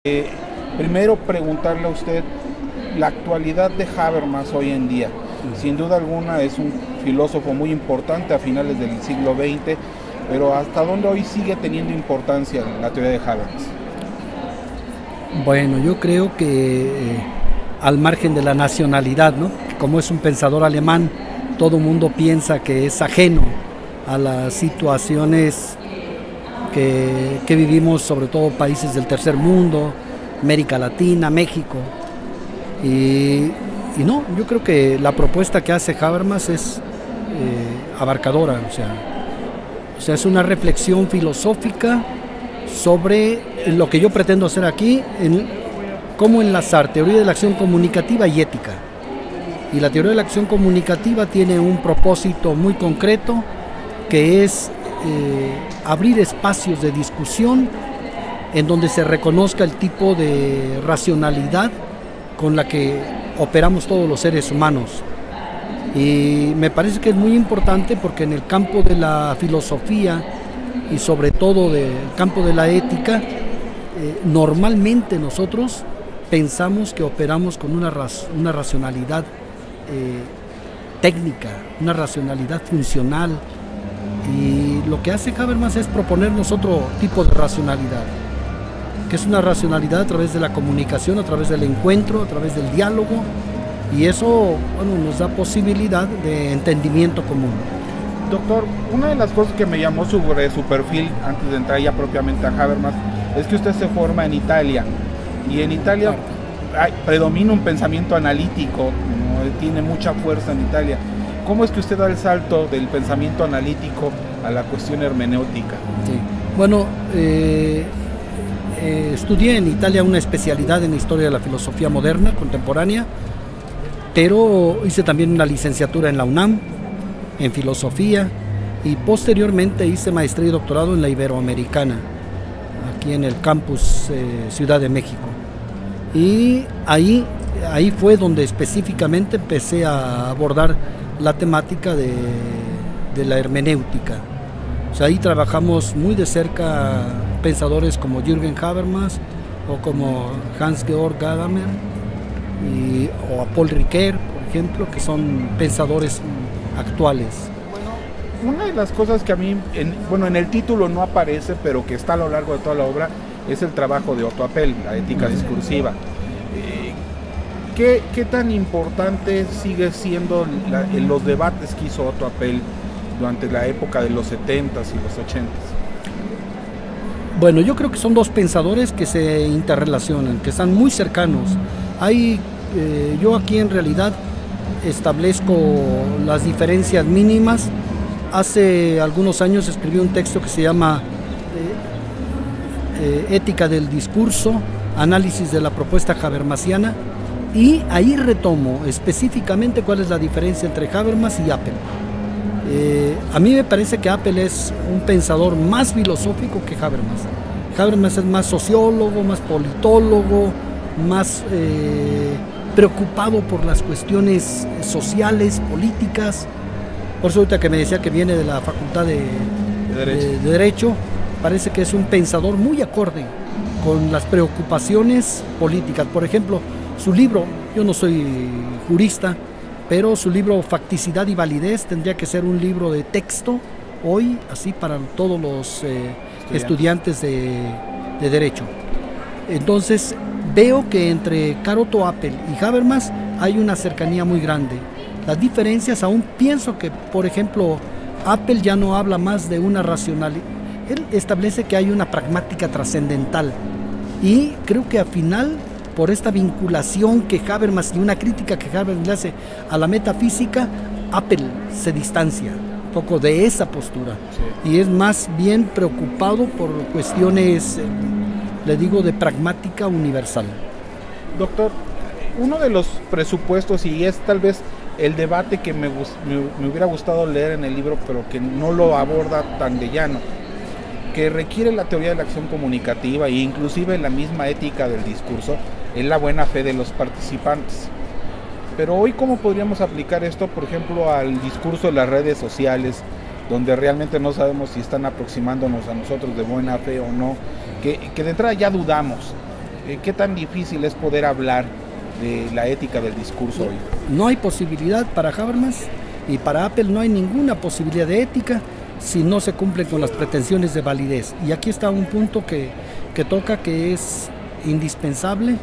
Primero preguntarle a usted la actualidad de Habermas hoy en día. Sin duda alguna es un filósofo muy importante a finales del siglo XX, pero ¿hasta dónde hoy sigue teniendo importancia la teoría de Habermas? Bueno, yo creo que al margen de la nacionalidad, ¿no? Como es un pensador alemán, todo el mundo piensa que es ajeno a las situaciones que vivimos, sobre todo países del tercer mundo, América Latina, México. Y no, yo creo que la propuesta que hace Habermas es abarcadora, o sea, es una reflexión filosófica sobre lo que yo pretendo hacer aquí, cómo enlazar teoría de la acción comunicativa y ética. Y la teoría de la acción comunicativa tiene un propósito muy concreto, que es abrir espacios de discusión en donde se reconozca el tipo de racionalidad con la que operamos todos los seres humanos. Y me parece que es muy importante porque en el campo de la filosofía y sobre todo del campo de la ética, normalmente nosotros pensamos que operamos con una racionalidad técnica, una racionalidad funcional, y lo que hace Habermas es proponernos otro tipo de racionalidad, que es una racionalidad a través de la comunicación, a través del encuentro, a través del diálogo, y eso, bueno, nos da posibilidad de entendimiento común. Doctor, una de las cosas que me llamó sobre su perfil, antes de entrar ya propiamente a Habermas, es que usted se forma en Italia, y en Italia predomina un pensamiento analítico, ¿no? Tiene mucha fuerza en Italia. ¿Cómo es que usted da el salto del pensamiento analítico a la cuestión hermenéutica? Sí. Bueno, estudié en Italia una especialidad en historia de la filosofía moderna, contemporánea, pero hice también una licenciatura en la UNAM, en filosofía, y posteriormente hice maestría y doctorado en la Iberoamericana, aquí en el campus Ciudad de México. Y ahí fue donde específicamente empecé a abordar la temática de la hermenéutica. O sea, ahí trabajamos muy de cerca pensadores como Jürgen Habermas o como Hans-Georg Gadamer o a Paul Ricoeur, por ejemplo, que son pensadores actuales. Bueno, una de las cosas que a mí, en el título no aparece, pero que está a lo largo de toda la obra, es el trabajo de Otto Apel, la ética discursiva. ¿Qué tan importante sigue siendo los debates que hizo Otto Apel durante la época de los 70s y los 80s? Bueno, yo creo que son dos pensadores que se interrelacionan, que están muy cercanos. Yo aquí en realidad establezco las diferencias mínimas. Hace algunos años escribí un texto que se llama Ética del discurso, análisis de la propuesta habermasiana, y ahí retomo específicamente cuál es la diferencia entre Habermas y Apel. A mí me parece que Apel es un pensador más filosófico que Habermas. Habermas es más sociólogo, más politólogo, más preocupado por las cuestiones sociales, políticas. Por eso ahorita que me decía que viene de la Facultad de Derecho, parece que es un pensador muy acorde con las preocupaciones políticas. Por ejemplo, su libro, yo no soy jurista, pero su libro Facticidad y Validez tendría que ser un libro de texto hoy, así para todos los estudiantes de Derecho. Entonces, veo que entre Otto Apel y Habermas hay una cercanía muy grande. Las diferencias, aún pienso que, por ejemplo, Apel ya no habla más de una racionalidad. Él establece que hay una pragmática trascendental, y creo que al final, por esta vinculación que Habermas y una crítica que Habermas le hace a la metafísica, Apel se distancia un poco de esa postura, sí, y es más bien preocupado por cuestiones, le digo, de pragmática universal. Doctor, uno de los presupuestos, y es tal vez el debate que me hubiera gustado leer en el libro, pero que no lo aborda tan de llano, que requiere la teoría de la acción comunicativa e inclusive la misma ética del discurso, es la buena fe de los participantes. Pero hoy, ¿cómo podríamos aplicar esto, por ejemplo, al discurso de las redes sociales, donde realmente no sabemos si están aproximándonos a nosotros de buena fe o no, que de entrada ya dudamos? ¿Qué tan difícil es poder hablar de la ética del discurso hoy? No hay posibilidad para Habermas y para Apple no hay ninguna posibilidad de ética si no se cumplen con las pretensiones de validez. Y aquí está un punto que toca, que es indispensable.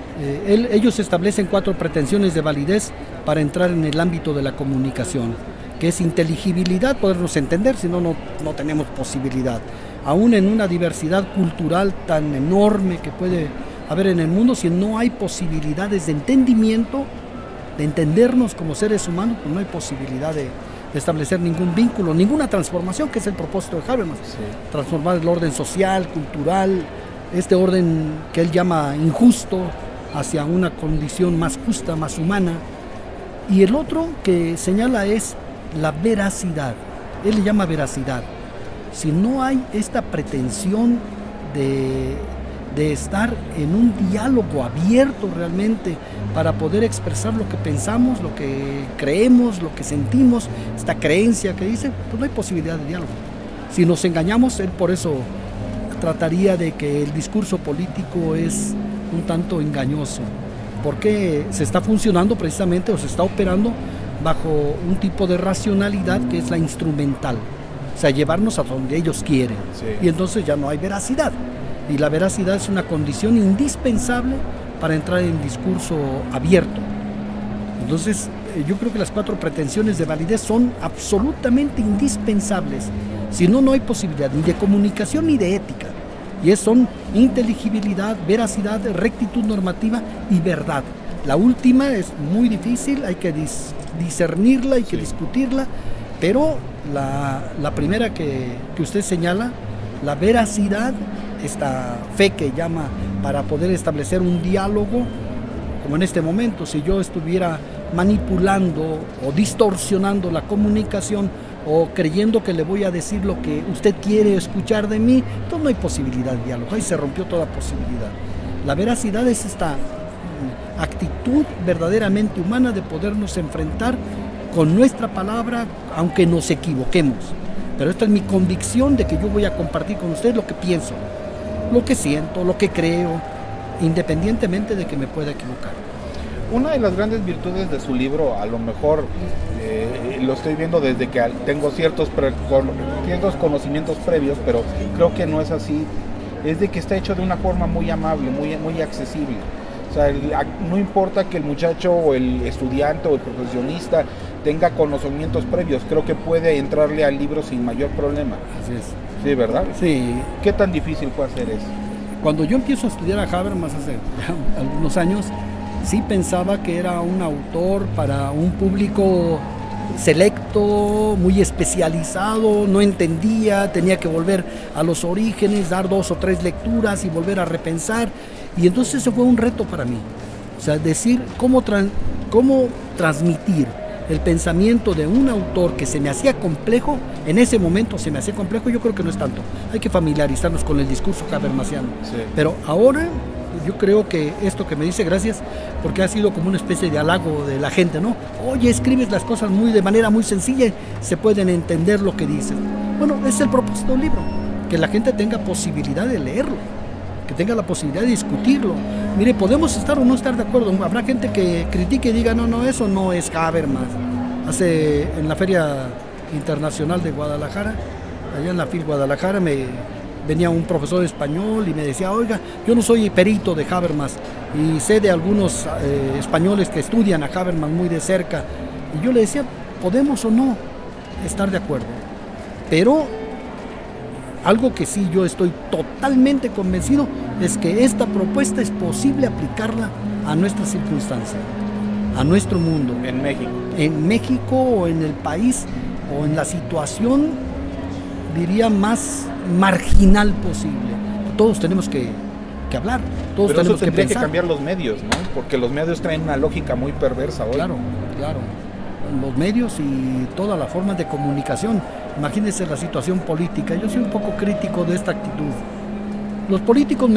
Ellos establecen 4 pretensiones de validez para entrar en el ámbito de la comunicación, que es inteligibilidad, podernos entender, si no, no tenemos posibilidad. Aún en una diversidad cultural tan enorme que puede haber en el mundo, si no hay posibilidades de entendimiento, de entendernos como seres humanos, pues no hay posibilidad de establecer ningún vínculo, ninguna transformación, que es el propósito de Habermas. Sí. Transformar el orden social, cultural, este orden que él llama injusto, hacia una condición más justa, más humana. Y el otro que señala es la veracidad. Él le llama veracidad. Si no hay esta pretensión de estar en un diálogo abierto realmente para poder expresar lo que pensamos, lo que creemos, lo que sentimos, esta creencia que dice, pues no hay posibilidad de diálogo. Si nos engañamos, él por eso trataría de que el discurso político es un tanto engañoso, porque se está funcionando precisamente, o se está operando bajo un tipo de racionalidad que es la instrumental, o sea, llevarnos a donde ellos quieren. Sí. Y entonces ya no hay veracidad, y la veracidad es una condición indispensable para entrar en discurso abierto. Entonces yo creo que las 4 pretensiones de validez son absolutamente indispensables, si no, no hay posibilidad ni de comunicación ni de ética. Y son inteligibilidad, veracidad, rectitud normativa y verdad. La última es muy difícil, hay que discernirla, hay que discutirla, pero la primera que usted señala, la veracidad, esta fe que llama para poder establecer un diálogo, como en este momento, si yo estuviera manipulando o distorsionando la comunicación, o creyendo que le voy a decir lo que usted quiere escuchar de mí, entonces no hay posibilidad de diálogo, ahí se rompió toda posibilidad. La veracidad es esta actitud verdaderamente humana de podernos enfrentar con nuestra palabra, aunque nos equivoquemos. Pero esta es mi convicción de que yo voy a compartir con usted lo que pienso, lo que siento, lo que creo, independientemente de que me pueda equivocar. Una de las grandes virtudes de su libro, a lo mejor lo estoy viendo desde que tengo ciertos conocimientos previos, pero creo que no es así, es de que está hecho de una forma muy amable, muy accesible. O sea, no importa que el muchacho o el estudiante o el profesionista tenga conocimientos previos, creo que puede entrarle al libro sin mayor problema. Así es. Sí, ¿verdad? Sí. ¿Qué tan difícil fue hacer eso? Cuando yo empiezo a estudiar a Habermas hace algunos años, sí pensaba que era un autor para un público selecto, muy especializado, no entendía, tenía que volver a los orígenes, dar 2 o 3 lecturas y volver a repensar. Y entonces ese fue un reto para mí. O sea, decir cómo transmitir el pensamiento de un autor que se me hacía complejo, en ese momento se me hacía complejo, yo creo que no es tanto. Hay que familiarizarnos con el discurso habermasiano. Sí. Pero ahora yo creo que esto que me dice, gracias, porque ha sido como una especie de halago de la gente, ¿no? Oye, escribes las cosas de manera muy sencilla, se pueden entender lo que dices. Bueno, es el propósito del libro, que la gente tenga posibilidad de leerlo, que tenga la posibilidad de discutirlo. Mire, podemos estar o no estar de acuerdo, habrá gente que critique y diga, no, eso no es Habermas. En la Feria Internacional de Guadalajara, allá en la FIL Guadalajara, venía un profesor de español y me decía, oiga, yo no soy perito de Habermas y sé de algunos españoles que estudian a Habermas muy de cerca. Y yo le decía, podemos o no estar de acuerdo, pero algo que sí yo estoy totalmente convencido es que esta propuesta es posible aplicarla a nuestra circunstancia, a nuestro mundo. En México. En México o en el país o en la situación, diría, más marginal posible. Todos tenemos que hablar, todos pero tenemos eso tendría que pensar. Que cambiar los medios, ¿no? Porque los medios traen una lógica muy perversa hoy. Claro. Los medios y todas las formas de comunicación. Imagínense la situación política. Yo soy un poco crítico de esta actitud. Los políticos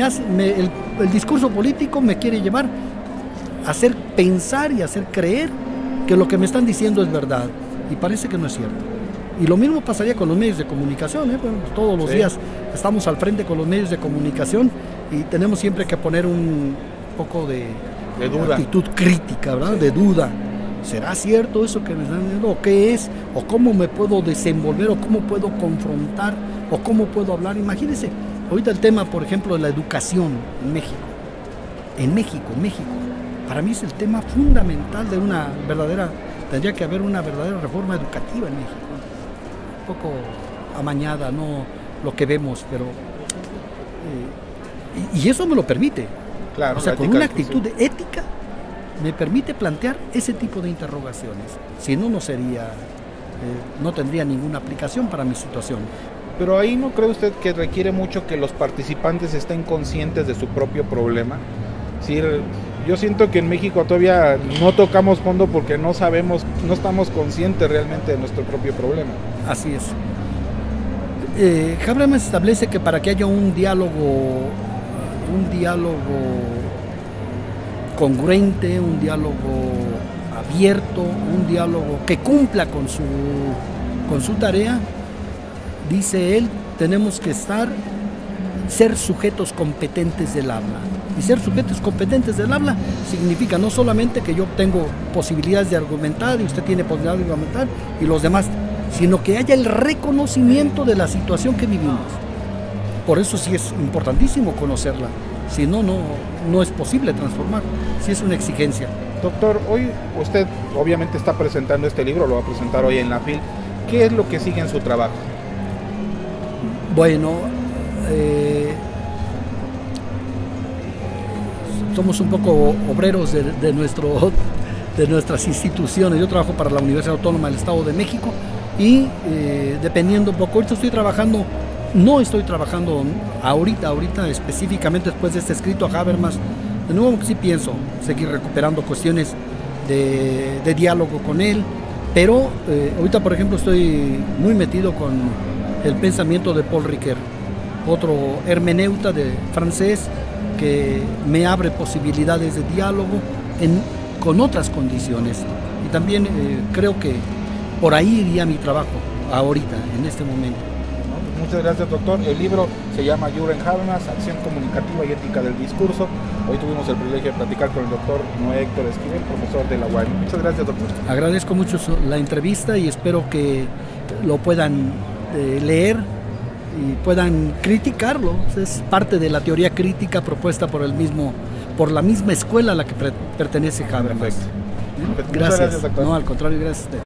el discurso político me quiere llevar a hacer pensar y hacer creer que lo que me están diciendo es verdad. Y parece que no es cierto. Y lo mismo pasaría con los medios de comunicación, ¿eh? Bueno, pues todos los días estamos al frente con los medios de comunicación y tenemos siempre que poner un poco de duda, actitud crítica, ¿verdad? De duda. ¿Será cierto eso que me están diciendo? ¿O qué es? ¿O cómo me puedo desenvolver? ¿O cómo puedo confrontar? ¿O cómo puedo hablar? Imagínense, ahorita el tema, por ejemplo, de la educación en México. En México. Para mí es el tema fundamental de una verdadera, tendría que haber una verdadera reforma educativa en México. Un poco amañada, no lo que vemos, pero... y eso me lo permite. Claro, o sea, con una actitud ética me permite plantear ese tipo de interrogaciones. Si no, no sería, no tendría ninguna aplicación para mi situación. Pero ahí ¿no cree usted que requiere mucho que los participantes estén conscientes de su propio problema? Sí, yo siento que en México todavía no tocamos fondo porque no sabemos, no estamos conscientes realmente de nuestro propio problema. Así es. Habermas establece que para que haya un diálogo congruente, un diálogo abierto, un diálogo que cumpla con su tarea, dice él, tenemos que ser sujetos competentes del habla. Y ser sujetos competentes del habla significa no solamente que yo tengo posibilidades de argumentar y usted tiene posibilidades de argumentar y los demás, sino que haya el reconocimiento de la situación que vivimos. Por eso sí es importantísimo conocerla. Si no, no es posible transformar. Sí es una exigencia. Doctor, hoy usted obviamente está presentando este libro, lo va a presentar hoy en la FIL. ¿Qué es lo que sigue en su trabajo? Bueno, somos un poco obreros de nuestras instituciones. Yo trabajo para la Universidad Autónoma del Estado de México y dependiendo un poco, ahorita no estoy trabajando ahorita específicamente después de este escrito a Habermas. De nuevo sí pienso seguir recuperando cuestiones de diálogo con él, pero ahorita por ejemplo estoy muy metido con el pensamiento de Paul Ricoeur, otro hermeneuta francés que me abre posibilidades de diálogo con otras condiciones. Y también creo que por ahí iría mi trabajo ahorita, en este momento. Muchas gracias, doctor. El libro se llama Jürgen Habermas, Acción Comunicativa y Ética del Discurso. Hoy tuvimos el privilegio de platicar con el doctor Noé Héctor Esquivel, profesor de la UAM. Muchas gracias, doctor. Agradezco mucho la entrevista y espero que lo puedan leer y puedan criticarlo. Es parte de la teoría crítica propuesta por la misma escuela a la que pertenece Habermas. Perfecto. Gracias. Muchas gracias, doctor. No, al contrario, gracias a usted.